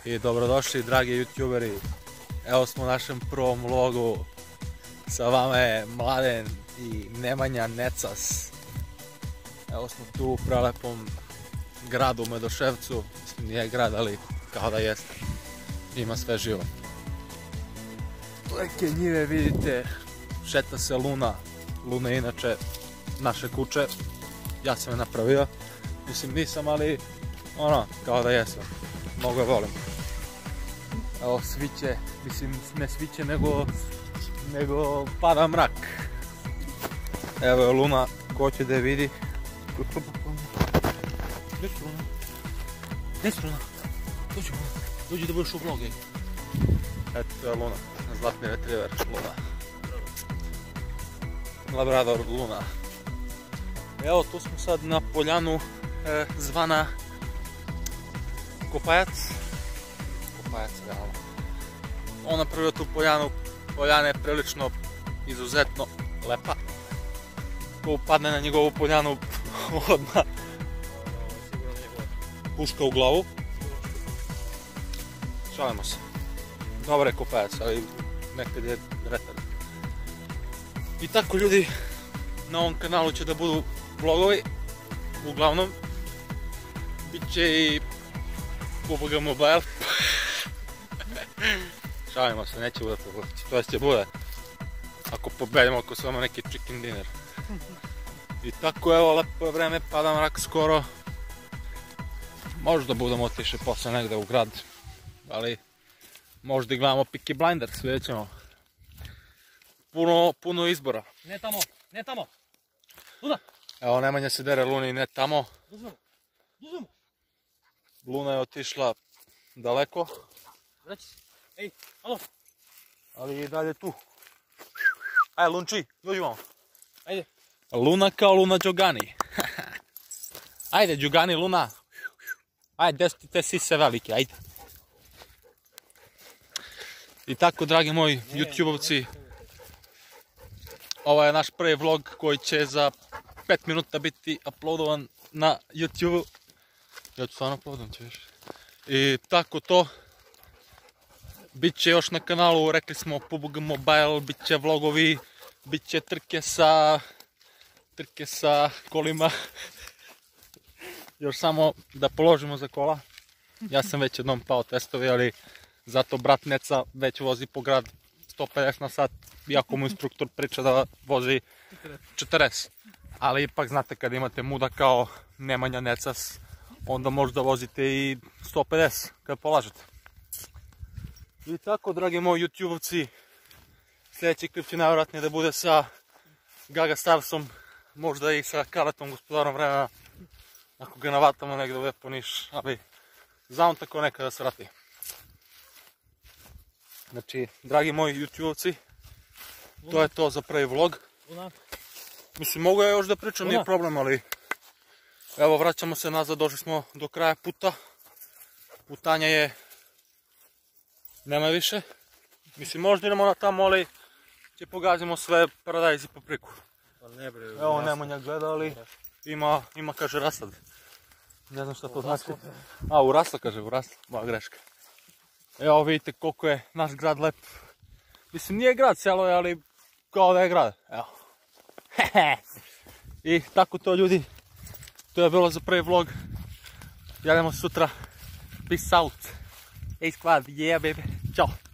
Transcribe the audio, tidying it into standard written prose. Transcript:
I dobrodošli dragi youtuberi, evo smo u našem prvom vlogu, sa vama je Mladen i Nemanja Necas. Evo smo tu u prelepom gradu u Medoševcu, mislim nije grad ali kao da jeste, ima sve živo. Neke njive vidite, šeta se Luna, Luna je inače naše kuće, ja sam je napravio, mislim nisam ali ono kao da jesam, mnogo je volim. Evo sviće, mislim ne sviće nego pada mrak. Evo je Luna, ko će da je vidi. Gdje su Luna? Gdje su Luna? Dođi da budeš u vlogu. Eto to je Luna, zlatni retriver Luna. Labrador Luna. Evo tu smo sad na poljanu zvana Kopajac. Kopajac, realno. On napravio tu poljanu, poljana je prilično izuzetno lepa. Ko upadne na njegovu poljanu odmah puška u glavu. Šalimo se. Dobar je Kopajac, ali nekad je retard. I tako ljudi, na ovom kanalu će da budu vlogovi, uglavnom. Biće i PUBG Mobile. Šalimo se, neće bude PUBG, to će bude. Ako pobedimo, ako samo neki chicken dinner. I tako evo, lepo je vreme, pada mrak skoro. Možda budemo otišli posle negde u grad, ali možda i gledamo Peaky Blinders, vidjet ćemo. Puno izbora. Ne tamo, ne tamo. Luna. Evo Nemanja se dere Luni, ne tamo. Uzmemo. Luna je otišla daleko. Vraći se. Ej, alo. Ali i dalje tu. Ajde Lunči, dođi malo. Ajde. Luna kao Luna Đogani. Ajde Đogani Luna. Ajde, gdje su ti te sise velike, ajde. I tako, dragi moji youtubovci, ovo je naš prvi vlog koji će za 5 minuta biti uploadovan na YouTube. Ja ću stvarno uploadam, ćeš. I tako to. Biće još na kanalu, rekli smo PUBG Mobile, bit će vlogovi, bit će trke sa kolima. Još samo da položimo za kola. Ja sam već jednom pao testovi, ali zato brat Neca već vozi po grad 150 na sat, iako mu instruktor priča da vozi 40. Ali ipak znate kad imate muda kao Nemanja Necas, onda možda vozite i 150 kad polažete. I tako, dragi moji youtubovci, sljedeći klip će najvjerojatnije da bude sa Gaga Starsom, možda i sa Kaletom, gospodarom vremena, ako ga navatamo negdje u Lepo Niš, ali za on tako nekada se vrati. Znači, dragi moji youtubovci, to je to za prvi vlog. Mislim, mogu ja još da pričam, nije problem, ali evo, vraćamo se nazad, došli smo do kraja puta. Putanja je, nema više. Mislim, možda idemo na tamo, ali će pogazimo sve paradajz i papriku. Evo, Nemanja gleda, ali ima, kaže, rasad. Ne znam šta to znači. A, u rasla, kaže, u rasla, moja greška. Evo, vidite koliko je naš grad lep. Mislim, nije grad, selo je, ali kao da je grad. Evo. I tako to, ljudi. To je bilo za prvi vlog. Javljamo se sutra. Peace out. Hey squad, yeah baby. Ćao.